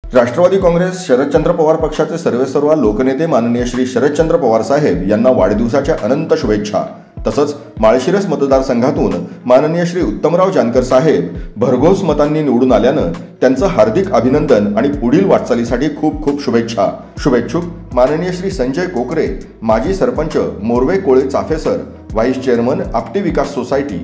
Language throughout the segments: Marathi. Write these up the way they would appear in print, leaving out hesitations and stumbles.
राष्ट्रवादी काँग्रेस शरदचंद्र पवार पक्षाचे सर्वेसर्वा लोकनेते माननीय श्री शरदचंद्र पवार साहेब यांना वाढदिवसाच्या अनंत शुभेच्छा। तसंच माळशिरस मतदारसंघातून माननीय श्री उत्तमराव जानकर साहेब भरघोस मतांनी निवडून आल्यानं त्यांचं हार्दिक अभिनंदन आणि पुढील वाटचालीसाठी खूप खूप शुभेच्छा। शुभेच्छुक माननीय श्री संजय कोकरे, माजी सरपंच मोरवे कोळे चाफेसर, व्हाईस चेअरमन आपटी विकास सोसायटी।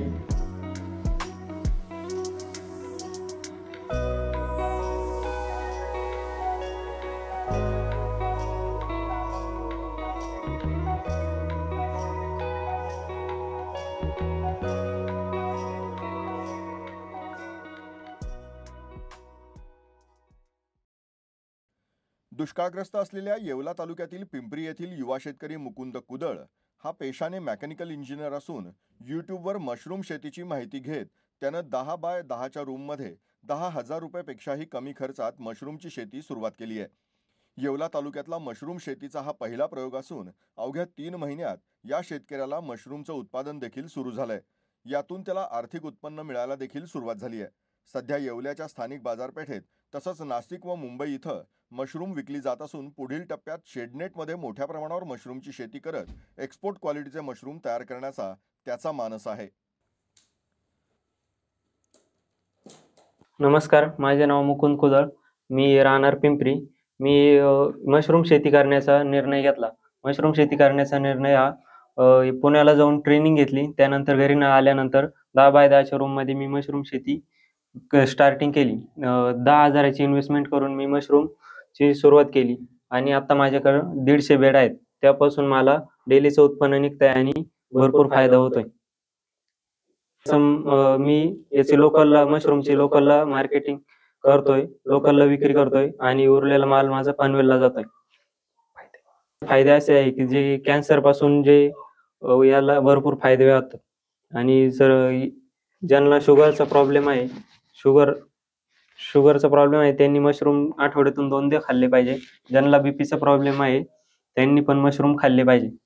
दुष्काळग्रस्त असलेल्या येवला तालुक्यातील पिंपरी येथील युवा शेतकरी मुकुंद कुदळ हा पेशाने मेकॅनिकल इंजिनियर असून यूट्यूबवर मशरूम शेतीची माहिती घेत त्यानं 10 बाय 10च्या रूममध्ये 10,000 रुपयापेक्षाही कमी खर्चात मशरूमची शेती सुरुवात केली आहे। येवला तालुक्यातला मशरूम शेतीचा हा पहिला प्रयोग असून अवघ्या 3 महिन्यात या शेतकऱ्याला मशरूमचं उत्पादन देखील सुरू झालंय। यातून त्याला आर्थिक उत्पन्न मिळायला देखील सुरुवात झाली आहे। सध्या येवल्याच्या स्थानिक बाजारपेठेत तसंच नाशिक व मुंबई इथं मशरूम विकली जात असून पुढील टप्प्यात शेडनेटमध्ये मोठ्या प्रमाणावर मशरूमची शेती करत एक्सपोर्ट क्वालिटीचे मशरूम तयार करण्याचा त्याचा मानस आहे। नमस्कार, माझे नाव मुकुंद कुदळ, मी राहणार पिंपरी। मी मशरूम शेती करण्याचा निर्णय घेतला। मशरूम शेती करण्याचा निर्णय हा पुण्याला जाऊन ट्रेनिंग घेतली, त्यानंतर घरी आल्यानंतर 10 बाय 10च्या रूममध्ये मी मशरूम शेती स्टार्टिंग केली। 10,000ची इन्व्हेस्टमेंट करून मी मशरूमची सुरुवात केली आणि आता माझ्याकडे 150 बेड आहेत। त्यापासून मला डेलीचं उत्पन्न निघतंय आणि भरपूर फायदा होतोय। मी याची मशरूमची लोकलला मार्केटिंग करतोय, लोकलला विक्री करतोय आणि उरलेला माल माझा पनवेलला जातोय। फायदे असे आहे की जे कॅन्सर पासून याला भरपूर फायदे होतात आणि जर ज्यांना शुगरचा प्रॉब्लेम आहे, शुगरचा प्रॉब्लेम आहे त्यांनी मशरूम आठवड्यातून 2दा खाल्ले पाहिजे। ज्यांना बीपीचा प्रॉब्लेम आहे त्यांनी पण मशरूम खाल्ले पाहिजे।